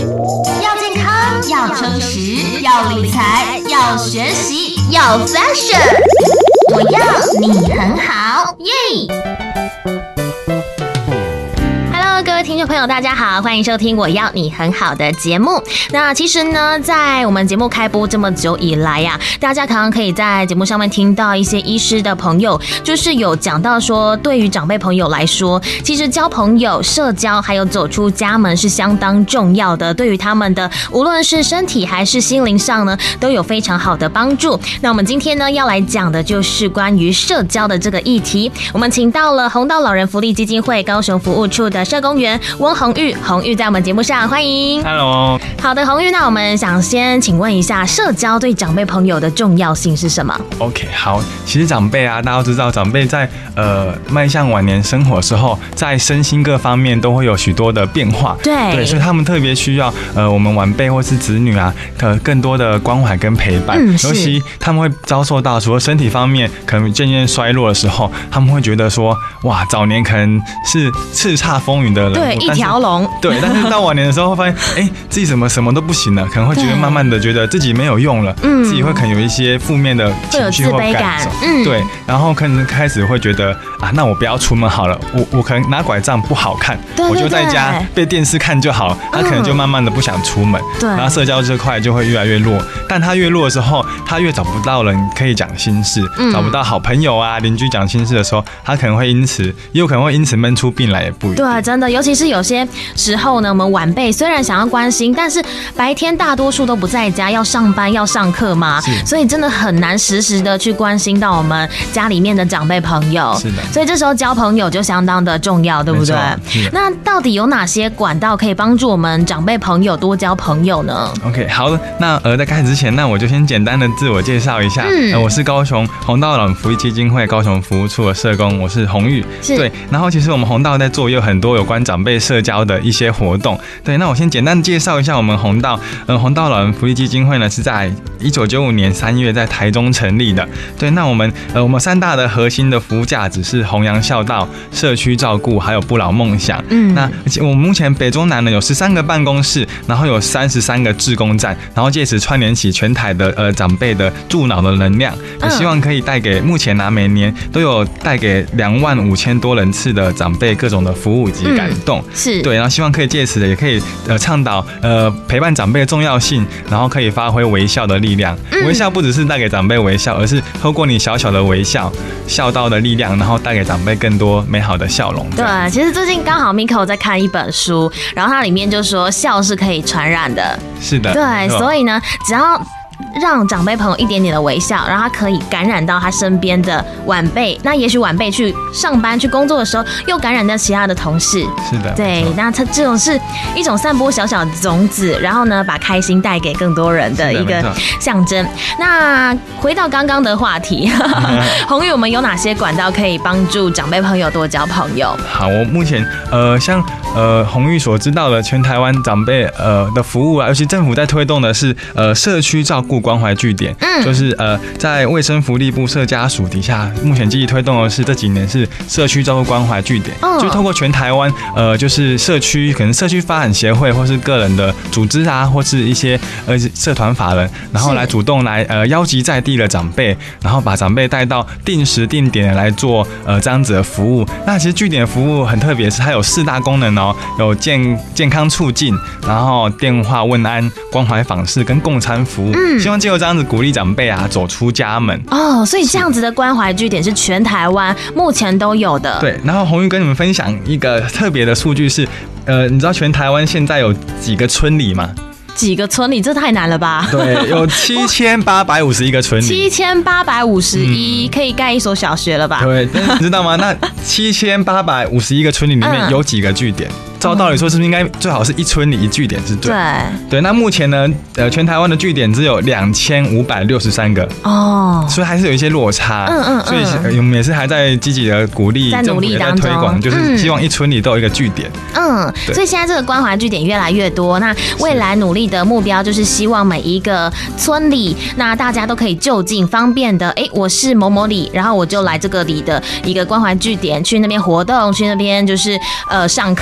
要健康，要充实，要理财，要学习，要 fashion。我要你很好，耶！各位听众朋友大家好，欢迎收听我要你很好的节目。那其实呢，在我们节目开播这么久以来呀，大家常常可以在节目上面听到一些医师的朋友，就是有讲到说，对于长辈朋友来说，其实交朋友、社交还有走出家门是相当重要的，对于他们的无论是身体还是心灵上呢，都有非常好的帮助。那我们今天呢要来讲的就是关于社交的这个议题，我们请到了弘道老人福利基金会高雄服务处的社工员翁弘玉，弘玉在我们节目上，欢迎。 Hello， 好的，弘玉，那我们想先请问一下，社交对长辈朋友的重要性是什么 ？OK， 好，其实长辈啊，大家都知道，长辈在迈向晚年生活的时候，在身心各方面都会有许多的变化，对，所以他们特别需要我们晚辈或是子女啊的更多的关怀跟陪伴，尤其他们会遭受到除了身体方面可能渐渐衰落的时候，他们会觉得说，哇，早年可能是叱咤风云的人， 对，一条龙， 对，但是到晚年的时候会发现，自己怎么什么都不行了，可能会觉得慢慢的觉得自己没有用了，自己会可能有一些负面的情绪或感受，对，然后可能开始会觉得啊，那我不要出门好了，我可能拿拐杖不好看，我就在家被电视看就好，他可能就慢慢的不想出门，然后社交这块就会越来越弱，但他越弱的时候，他越找不到人可以讲心事，找不到好朋友啊邻居讲心事的时候，他可能会也有可能会因此闷出病来，也不一定。 对，真的，尤其是有些时候呢，我们晚辈虽然想要关心，但是白天大多数都不在家，要上班要上课嘛，所以真的很难时时的去关心到我们家里面的长辈朋友。 是的， 所以这时候交朋友就相当的重要，对不对？那到底有哪些管道可以帮助我们长辈朋友多交朋友呢 ？OK， 好的，那在开始之前，那我就先简单的自我介绍一下，我是高雄弘道老人福利基金会高雄服务处的社工，我是弘玉，对，然后其实我们弘道在做也有很多有关长辈社交的一些活动，对，那我先简单介绍一下我们弘道老人福利基金会呢是在1995年3月在台中成立的，对，那我们3大的核心的服务价值是弘扬孝道、社区照顾，还有不老梦想。那我们目前北中南呢有13个办公室，然后有33个志工站，然后借此串联起全台的长辈的助脑的能量，也希望可以带给目前每年都有带给25000多人次的长辈各种的服务及感动， 是对，然后希望可以借此的也可以倡导陪伴长辈的重要性，然后可以发挥微笑的力量。微笑不只是带给长辈微笑，而是透过你小小的微笑，孝道的力量，然后带给长辈更多美好的笑容。 对，其实最近刚好 Miko 在看一本书，然后它里面就说笑是可以传染的。 是的， 对，所以呢，只要让长辈朋友一点点的微笑，然后他可以感染到他身边的晚辈，那也许晚辈去上班去工作的时候，又感染到其他的同事。 是的， 对，那他这种是一种散播小小的种子，然后呢，把开心带给更多人的一个象征。那回到刚刚的话题，弘玉，我们有哪些管道可以帮助长辈朋友多交朋友？ 好，我目前像弘玉所知道的，全台湾长辈的服务啊，尤其政府在推动的是社区照顾关怀据点，就是在卫生福利部社家署底下，目前积极推动的是这几年是社区照顾关怀据点，就透过全台湾就是社区可能社区发展协会或是个人的组织啊，或是一些社团法人，然后来主动来邀集在地的长辈，然后把长辈带到定时定点来做这样子的服务。那其实据点服务很特别，是它有4大功能哦，有健康促进，然后电话问安、关怀访视跟共餐服务，希望借由这样子鼓励长辈啊走出家门。 所以这样子的关怀据点是全台湾目前都有的。 对，然后弘玉跟你们分享一个特别的数据是，你知道全台湾现在有几个村里吗？ 几个村里，这太难了吧？ 对，有7851个村里 ，7851可以盖一所小学了吧？ 对，但是你知道吗？那7851个村里里面有几个据点？照道理说，是不是应该最好是一村里一据点是对？对。那目前呢，全台湾的据点只有2563个所以还是有一些落差。所以我们也是还在积极的鼓励， 在努力当中政府也在推广，就是希望一村里都有一个据点。 所以现在这个关怀据点越来越多。那未来努力的目标就是希望每一个村里，那大家都可以就近方便的，我是某某里，然后我就来这个里的一个关怀据点，去那边活动，去那边就是上课等等。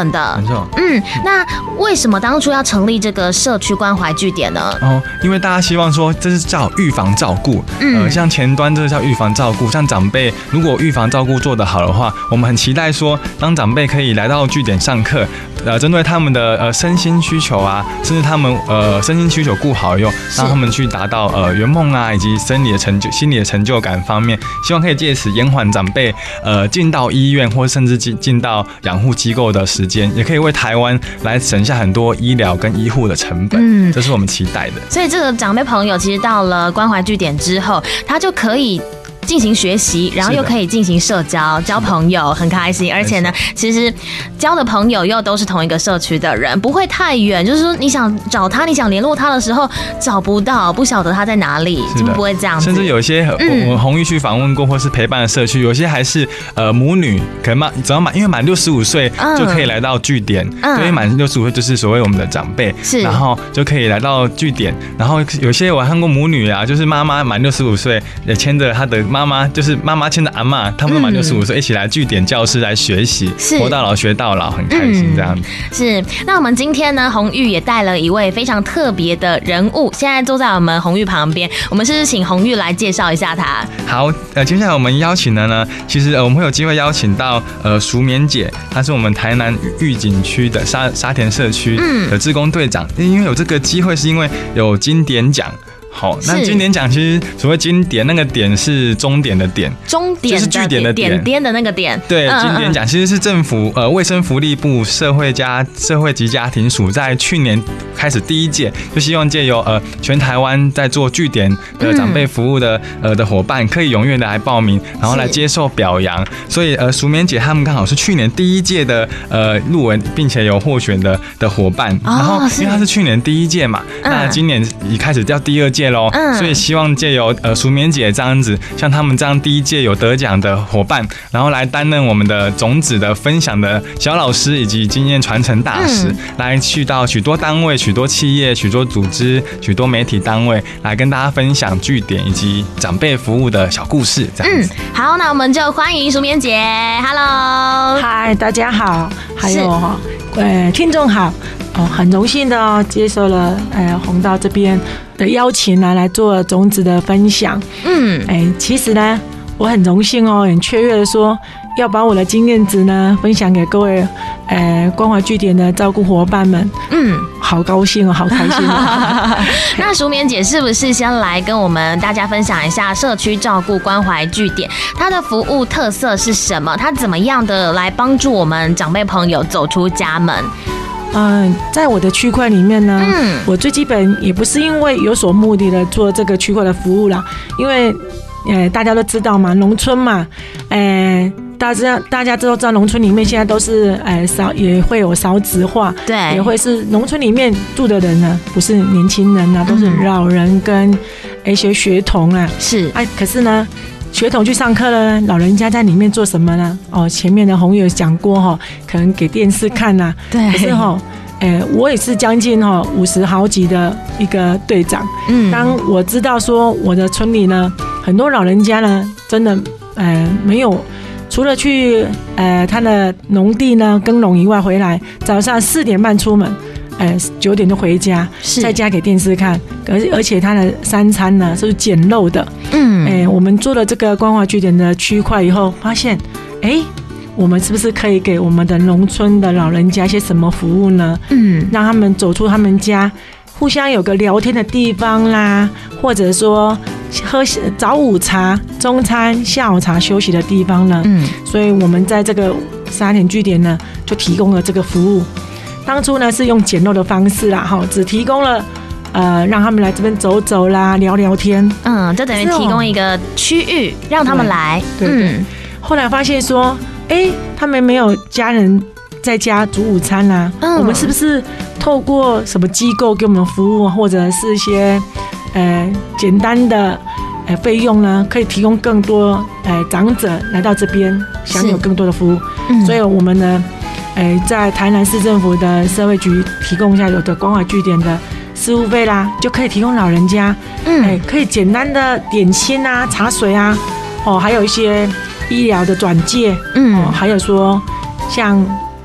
等的。 没错。 那为什么当初要成立这个社区关怀据点呢？ 因为大家希望说这是叫预防照顾，像前端这个叫预防照顾，像长辈如果预防照顾做得好的话，我们很期待说，当长辈可以来到据点上课，针对他们的身心需求啊，甚至他们身心需求顾好以后，让他们去达到圆梦啊，以及生理的成就、心理的成就感方面，希望可以借此延缓长辈进到医院或甚至进到养护机构的时间，也可以为台湾来省下很多医疗跟医护的成本，这是我们期待的。 所以这个长辈朋友其实到了关怀据点之后，他就可以进行学习，然后又可以进行社交，交朋友，很开心。而且呢，其实交的朋友又都是同一个社区的人，不会太远。就是说，你想找他，你想联络他的时候找不到，不晓得他在哪里，就不会这样子。 甚至有一些我红玉去访问过，或是陪伴的社区，有些还是母女，可能只要因为满65岁就可以来到据点，因为满65岁就是所谓我们的长辈，然后就可以来到据点。然后有些我看过母女啊，就是妈妈满65岁也牵着她的妈妈，就是妈妈牵着阿嬷，他们都满65岁，一起来据点教室来学习，活到老学到老，很开心这样子。是， 那我们今天呢，红玉也带了一位非常特别的人物，现在坐在我们红玉旁边，我们是不是请红玉来介绍一下他？ 好，接下来我们邀请的呢，其实我们会有机会邀请到淑棉姐，她是我们台南玉井区的沙田社区的志工队长，因为有这个机会，是因为有金典奖。好，那经典奖其实所谓经典，那个点是终点的点， 终点就是据点的点点的那个点。 对，经典奖其实是政府卫生福利部社会及家庭署在去年开始第一届，就希望借由全台湾在做据点的长辈服务的伙伴，可以踊跃的来报名，然后来接受表扬。所以淑棉姐他们刚好是去年第一届的入围并且有获选的伙伴，然后因为他是去年第一届嘛，那今年已开始叫第二届。所以希望借由淑棉姐这样子，像他们这样第一届有得奖的伙伴，然后来担任我们的种子的分享的小老师以及经验传承大使，来去到许多单位、许多企业、许多组织、许多媒体单位，来跟大家分享据点以及长辈服务的小故事。这样子。 好，那我们就欢迎淑棉姐。Hello， 嗨，大家好，还有听众好。很荣幸的接受了红道这边的邀请来做种子的分享。其实呢，我很荣幸很雀跃的说要把我的经验值呢分享给各位关怀据点的照顾伙伴们。好高兴好开心那淑棉姐是不是先来跟我们大家分享一下社区照顾关怀据点它的服务特色是什么？它怎么样的来帮助我们长辈朋友走出家门？ 在我的区块里面呢，我最基本也不是因为有所目的的做这个区块的服务啦，因为大家都知道嘛，农村嘛，大家都知道，农村里面现在都是也会有少子化， 对， 也会是农村里面住的人呢，不是年轻人啊，都是老人跟一些学童啊， 是可是呢。学童去上课了，老人家在里面做什么呢？前面的红友讲过可能给电视看啊。 对。 可是我也是将近50好几的一个队长。当我知道说我的村里呢，很多老人家呢，真的没有，除了去他的农地呢耕农以外，回来早上4点半出门。9点就回家，在家给电视看，而且他的3餐呢是简陋的。我们做了这个关怀据点的区块以后，发现，我们是不是可以给我们的农村的老人家一些什么服务呢？让他们走出他们家，互相有个聊天的地方啦，或者说喝早午茶、中餐、下午茶休息的地方呢。所以我们在这个沙田据点呢，就提供了这个服务。当初呢是用简陋的方式啦，只提供了让他们来这边走走啦，聊聊天。 就等于提供一个区域让他们来。 对。后来发现说，他们没有家人在家煮午餐啦，我们是不是透过什么机构给我们服务，或者是一些简单的费用呢，可以提供更多长者来到这边享有更多的服务。所以我们呢。在台南市政府的社会局提供一下有的关怀据点的事务费啦，就可以提供老人家，可以简单的点心啊、茶水啊，还有一些医疗的转介，还有说像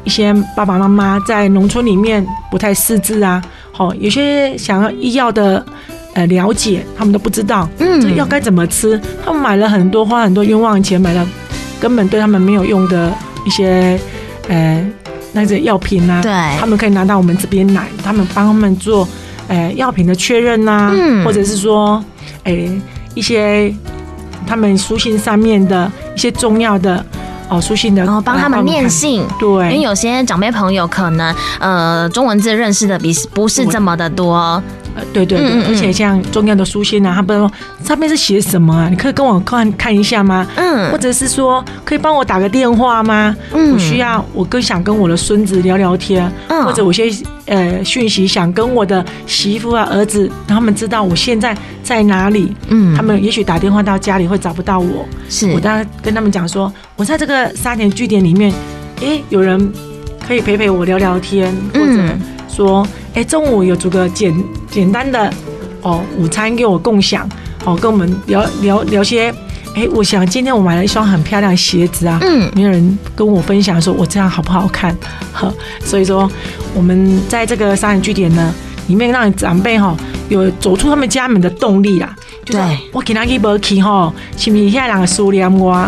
一些爸爸妈妈在农村里面不太识字啊，有些想要医药的了解，他们都不知道，这药该怎么吃，他们买了很多，花很多冤枉钱，买了根本对他们没有用的一些那些药品啊， 对， 他们可以拿到我们这边来，他们帮他们做药品的确认啊，或者是说一些他们书信上面的一些重要的书信的， 帮他们念信， 对，因为有些长辈朋友可能中文字认识的不是这么的多。 对，而且像重要的书信啊，他们说上面是写什么啊？你可以跟我看一下吗？或者是说可以帮我打个电话吗？我更想跟我的孙子聊聊天，或者有些讯息想跟我的媳妇啊儿子，让他们知道我现在在哪里。他们也许打电话到家里会找不到我，我当然跟他们讲说，我在这个沙田据点里面，有人可以陪我聊聊天，或者说中午有煮个简单的午餐给我共享，跟我们聊些我想今天我买了一双很漂亮的鞋子啊，没有人跟我分享说我这样好不好看，所以说我们在这个沙田据点呢里面，让长辈有走出他们家门的动力啦。对，我今天去没去是不是现在人思念我？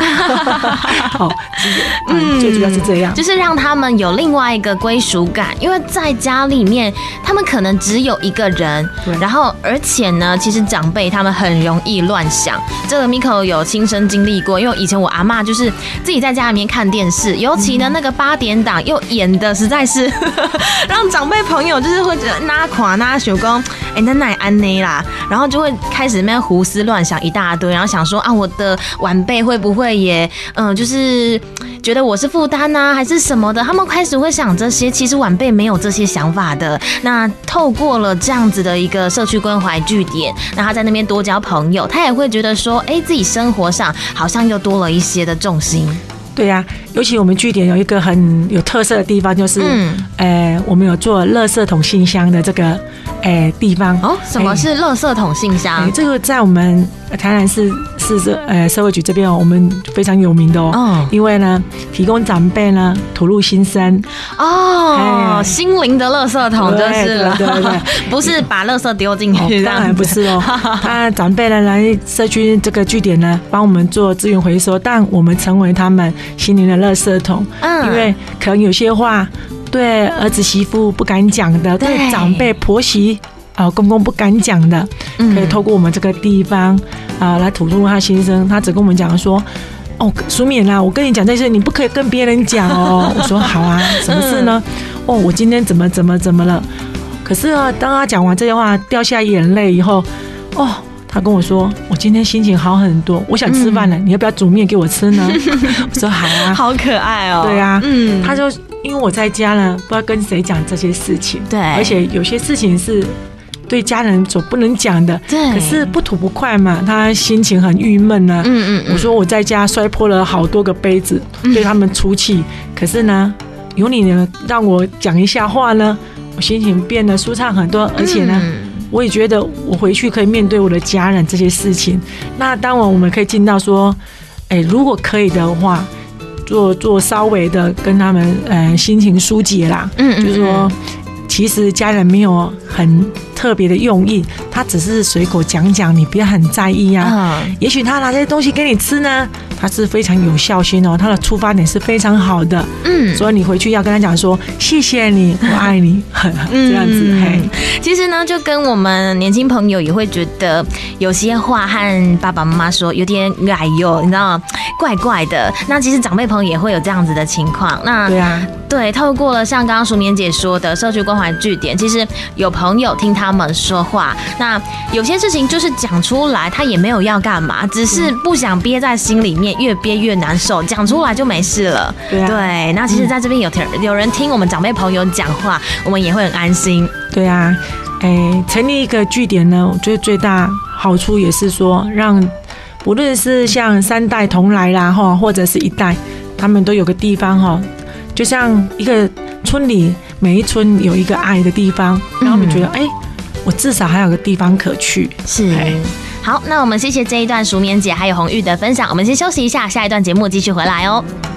最主要是这样， 就是让他们有另外一个归属感，因为在家里面他们可能只有一个人，然后而且呢，其实长辈他们很容易乱想，这个 Miko 有亲身经历过，因为以前我阿嬷就是自己在家里面看电视，尤其呢那个8点档又演的实在是让长辈朋友就是会觉得那垮那手工，那也安内啦，然后就会开始那边胡思乱想一大堆，然后想说啊，我的晚辈会不会也就是觉得我是负担啊，还是什么的？他们开始会想这些，其实晚辈没有这些想法的。那透过了这样子的一个社区关怀据点，那他在那边多交朋友，他也会觉得说，自己生活上好像又多了一些的重心。 对啊，尤其我们据点有一个很有特色的地方，就是我们有做垃圾桶信箱的这个地方。 什么是垃圾桶信箱？ 这个在我们台南市社会局这边我们非常有名的因为呢提供长辈呢吐露心声心灵的垃圾桶就是了， 对， 不是把垃圾丢进去， 当然不是长辈呢来社区这个据点呢帮我们做资源回收，但我们成为他们心灵的垃圾桶，因为可能有些话对儿子媳妇不敢讲的，对长辈婆媳公公不敢讲的，可以透过我们这个地方来吐露他心声。他只跟我们讲说，淑敏啊，我跟你讲这些，你不可以跟别人讲哦。我说好啊，什么事呢？我今天怎么了？可是当他讲完这些话，掉下眼泪以后，他跟我说，我今天心情好很多，我想吃饭了，你要不要煮面给我吃呢？我说好啊， 好可爱哦。 对啊，他说因为我在家呢，不知道跟谁讲这些事情， 对， 而且有些事情是对家人所不能讲的， 对， 可是不吐不快嘛，他心情很郁闷啊。我说我在家摔破了好多个杯子，对他们出气，可是呢，有你呢让我讲一下话呢，我心情变得舒畅很多，而且呢。我也觉得我回去可以面对我的家人这些事情。那当然我们可以尽到说，如果可以的话，做稍微的跟他们心情疏解啦。就是说，其实家人没有很特别的用意，他只是随口讲讲，你不要很在意啊。也许他拿这些东西给你吃呢，他是非常有孝心哦，他的出发点是非常好的。所以你回去要跟他讲说，谢谢你，我爱你，这样子。 其实呢，就跟我们年轻朋友也会觉得有些话和爸爸妈妈说有点哎呦，你知道吗？怪怪的。那其实长辈朋友也会有这样子的情况。那对啊， 对，透过了像刚刚淑敏姐说的社区关怀据点，其实有朋友听他们说话，那有些事情就是讲出来，他也没有要干嘛，只是不想憋在心里面，越憋越难受，讲出来就没事了。对，那其实在这边有人听我们长辈朋友讲话，我们也会很安心。 对啊，成立一个据点呢，我觉得最大好处也是说，让不论是像3代同来啦，或者是1代，他们都有个地方就像一个村里每一村有一个爱的地方，让他们觉得我至少还有个地方可去。 是。好，那我们谢谢这一段淑敏姐还有红玉的分享，我们先休息一下，下一段节目继续回来哦。